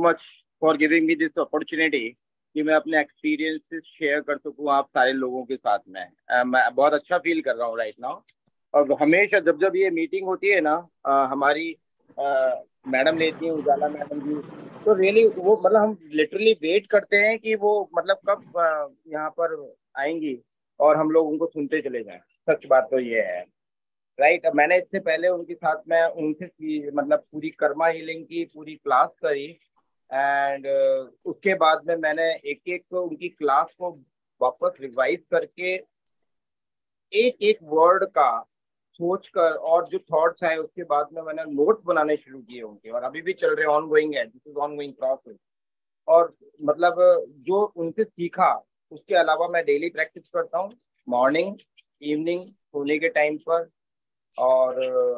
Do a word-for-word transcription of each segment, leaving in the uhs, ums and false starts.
Much for giving me this opportunity कि मैं अपने एक्सपीरियंसेस शेयर कर सकूं आप सारे लोगों के साथ में। uh, मैं बहुत अच्छा फील कर रहा हूँ राइट नाउ। और हमेशा जब जब ये मीटिंग होती है ना, uh, हमारी मैडम uh, लेती हैं, उजाला मैडम जी, तो रियली वो मतलब हम लिटरली वेट करते हैं कि वो मतलब कब uh, यहाँ पर आएंगी और हम लोग उनको सुनते चले जाएं। सच बात तो ये है राइट। अब मैंने इससे पहले उनके साथ में उनसे की- मतलब पूरी कर्मा हीलिंग की पूरी क्लास करी। एंड उसके बाद में मैंने एक एक उनकी क्लास को वापस रिवाइज करके एक एक वर्ड का सोच कर और जो थॉट्स आए उसके बाद में मैंने नोट्स बनाने शुरू किए उनके, और अभी भी चल रहे, ऑन गोइंग है, this is ongoing process. और मतलब जो उनसे सीखा उसके अलावा मैं डेली प्रैक्टिस करता हूँ, मॉर्निंग इवनिंग सोने के टाइम पर। और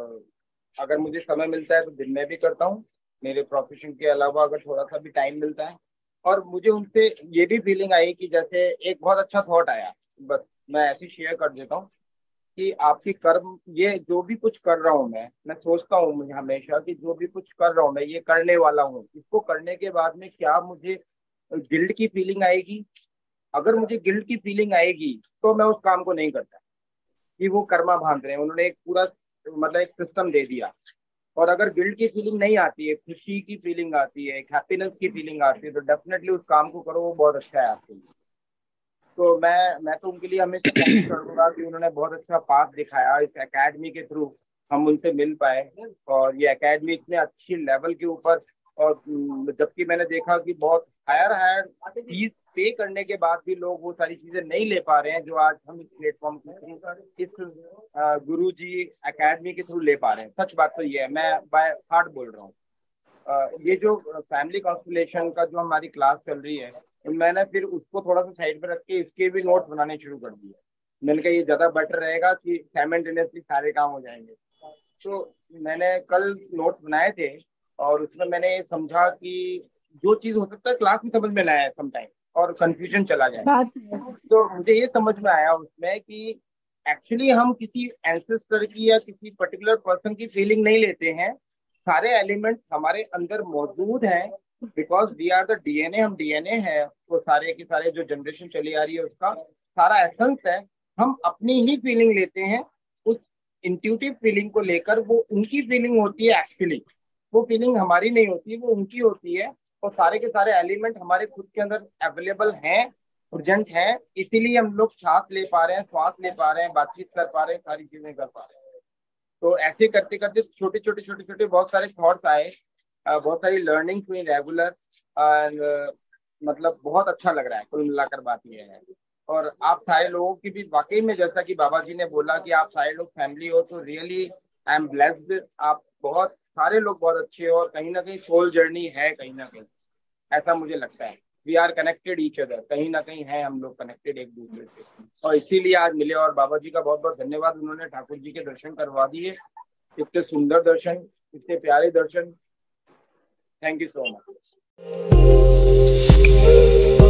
अ, अगर मुझे समय मिलता है तो दिन में भी करता हूँ, मेरे प्रोफेशन के अलावा अगर थोड़ा सा भी टाइम मिलता है। और मुझे उनसे ये भी फीलिंग आई कि जैसे एक बहुत अच्छा थॉट आया, बस मैं ऐसे शेयर कर देता हूँ कि आपकी कर्म, ये जो भी कुछ कर रहा हूँ मैं मैं सोचता हूँ मुझे हमेशा कि जो भी कुछ कर रहा हूँ मैं ये करने वाला हूँ, इसको करने के बाद में क्या मुझे गिल्ट की फीलिंग आएगी? अगर मुझे गिल्ट की फीलिंग आएगी तो मैं उस काम को नहीं करता। कि वो कर्मा भाग रहे हैं, उन्होंने एक पूरा मतलब एक सिस्टम दे दिया। और अगर गिल्ट की फीलिंग नहीं आती है, खुशी की फीलिंग आती है, एक हैप्पीनेस की फीलिंग आती है, तो डेफिनेटली उस काम को करो, वो बहुत अच्छा है आपके लिए। तो मैं मैं तो उनके लिए हमेशा थैंक्स करूंगा कि उन्होंने बहुत अच्छा पाथ दिखाया। इस एकेडमी के थ्रू हम उनसे मिल पाए, और ये एकेडमी इतने अच्छी लेवल के ऊपर। और हम्म, जबकि मैंने देखा कि बहुत हायर हायर फीस पे करने के बाद भी लोग वो सारी चीजें नहीं ले पा रहे हैं जो आज हम इस प्लेटफॉर्म के थ्रू, इस गुरु जी एकेडमी के थ्रू ले पा रहे हैं। सच बात तो ये है, मैं बाय हार्ट बोल रहा हूँ। अ, ये जो फैमिली कॉन्स्टलेशन का जो हमारी क्लास चल रही है, मैंने फिर उसको थोड़ा सा साइड पे रख के इसके भी नोट्स बनाने शुरू कर दिए। मैंने कहा ये ज्यादा बेटर रहेगा कि साइमल्टेनियसली सारे काम हो जाएंगे। तो मैंने कल नोट्स बनाए थे, और उसमें मैंने ये समझा कि जो चीज हो सकता है क्लास में समझ में ना आए समटाइम और कंफ्यूजन चला जाए, बात तो मुझे ये समझ में आया उसमें कि एक्चुअली हम किसी एंसेस्टर की या किसी पर्टिकुलर पर्सन की फीलिंग नहीं लेते हैं। सारे एलिमेंट्स हमारे अंदर मौजूद हैं, because we are the DNA, हम डीएनए है। वो सारे के सारे जो जनरेशन चली आ रही है उसका सारा एसेंस है। हम अपनी ही फीलिंग लेते हैं, उस इंट्यूटिव फीलिंग को लेकर। वो उनकी फीलिंग होती है एक्चुअली, वो फीलिंग हमारी नहीं होती, वो उनकी होती है। और सारे के सारे एलिमेंट हमारे खुद के अंदर अवेलेबल हैं, प्रेजेंट है, इसीलिए हम लोग सांस ले पा रहे हैं, श्वास ले पा रहे हैं, बातचीत कर पा रहे हैं, सारी चीजें कर पा रहे हैं। तो ऐसे करते करते छोटे छोटे छोटे छोटे बहुत सारे थॉट्स आए, अ, बहुत सारी लर्निंग हुई रेगुलर। और मतलब बहुत अच्छा लग रहा है, कुल मिलाकर बात ये है। और आप सारे लोगों की भी वाकई में, जैसा कि बाबा जी ने बोला कि आप सारे लोग फैमिली हो, तो रियली आई एम ब्लेस्ड। आप बहुत सारे लोग बहुत अच्छे हो, और कहीं ना कहीं सोल जर्नी है, कहीं ना कहीं ऐसा मुझे लगता है। We are connected each other, कहीं ना कहीं है हम लोग कनेक्टेड एक दूसरे से, और इसीलिए आज मिले। और बाबा जी का बहुत बहुत धन्यवाद, उन्होंने ठाकुर जी के दर्शन करवा दिए, इतने सुंदर दर्शन, इतने प्यारे दर्शन। Thank you so much.